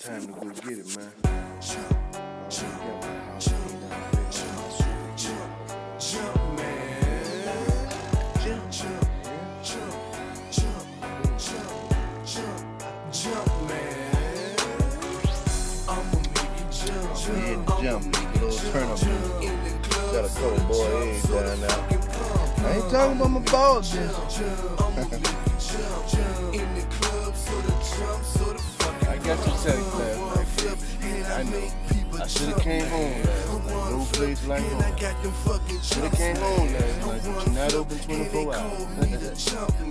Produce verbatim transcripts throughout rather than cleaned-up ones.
Time to go get it, man. Jump, jump, jump, jump, jump, man. Jump, jump, jump, jump, jump, jump, jump, man. I'ma make you jump, jump, jump, little tournament. Got a couple boy eggs down there. I ain't talking about my balls, just. I got to tell you that. I know. I should have came home last night. No place like home. Should have came home last night, but you're not open twenty-four hours.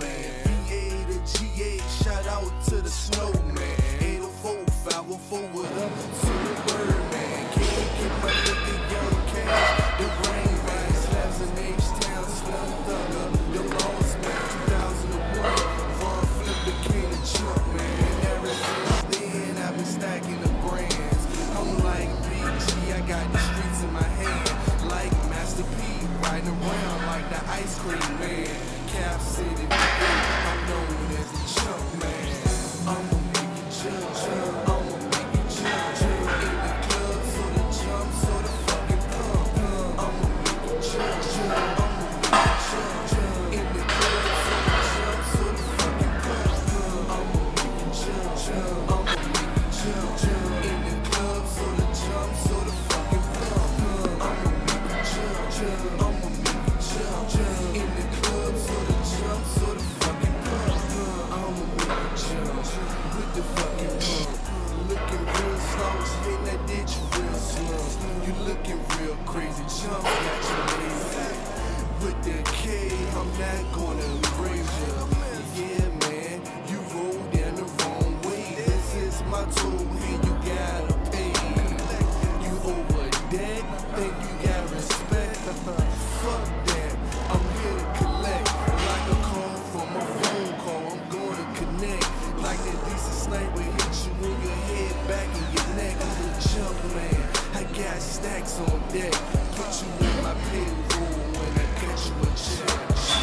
Shout out to the snowman. eight oh four, five oh four, what up to the Birdman? Can't get my nigga Young Cash. The rain man slabs in H-Town, Slum Thugger. The Lost Man, two thousand one. Von Flip the king of jump, man. Ever since then, I've been stacking the brands. I'm like B G, I got the streets in my hand. Like Master P, riding around like the ice cream man. Cap City, I'm known as the jump man. I'ma make you jump, jump. I'ma make you jump, jump. In the club, so the jump, so the fucking pump, pump. I'ma make you jump, jump. I'ma make you jump, jump. In the club, so the jump, so the fucking pump, pump. I'ma make you jump, jump. I'ma make you jump, jump. In the club, so the jump, so the fucking pump, pump. I'ma make you jump, jump. I'ma make you jump, jump. In the club, so the jump, so the fucking pump, pump. I'ma make you jump with the fucking pump. Looking real slow, hitting that ditch real slow. You looking real crazy, jump got you lazy. With the K, I'm not gonna raise you. Yeah, man, you rolled down the wrong way. This is my tool, and you gotta pay. You over dead, think you got respect. Fuck that, I'm here to collect. Like a call from a phone call, I'm gonna connect. Like that decent sniper hit you in your head, back in your neck. I'm a jump man, I got stacks on deck. Put you in my payroll when I catch you a check.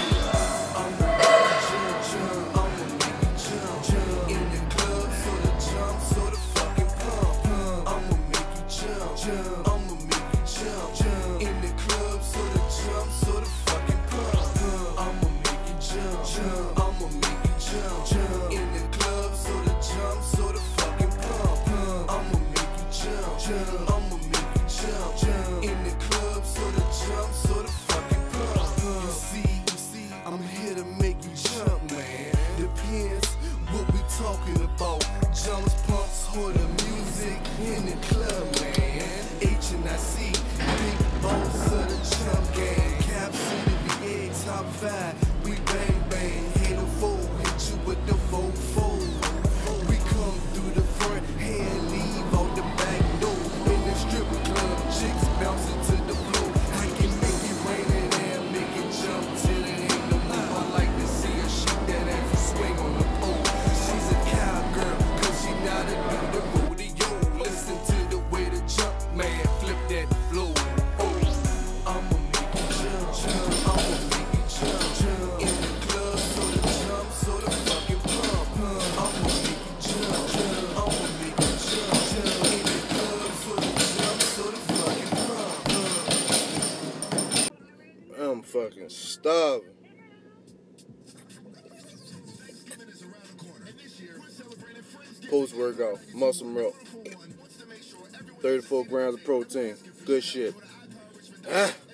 I'ma make you jump, jump. I'ma make you jump, jump. In the club, so the jump, so the fucking pump, pump. I'ma make you jump, jump. I'ma make you jump, jump. In the club, so the jump, so the fucking pump, pump. I'ma make you jump, jump. I'ma make you jump, jump. In the club, so the jump, so the fucking pump, pump. I'ma make you jump, jump. I'ma make you jump, jump. In the club, so the jump, so the fucking pump, pump. You see, you see, I'm here to make you jump, man. Depends what we talking about. Jumps, pumps, or the music in the club, man. H and I C, big boss of the jump gang. Cap City, V A, top five. We bang bang, eight oh four, hit you with the four four. We come through the front and leave out the back door. In the strip club, chicks bouncing to the floor. I can make it rain and air, make it jump till it ain't no more. I like to see her shake that ass and swing on the pole. She's a cowgirl, cause she not a do the rodeo. Listen to the way the jump man flip that floor. Oh, I'ma make you jump, jump. I'ma make you jump, jump. In the club, so the jump, so the fucking pump, pump. I'ma make you jump, jump. I'ma make you jump, jump. In the club, so the jump, so the fucking pump, pump. I'm fucking starving. Post workout, muscle milk, thirty-four grams of protein. Good shit. Ah.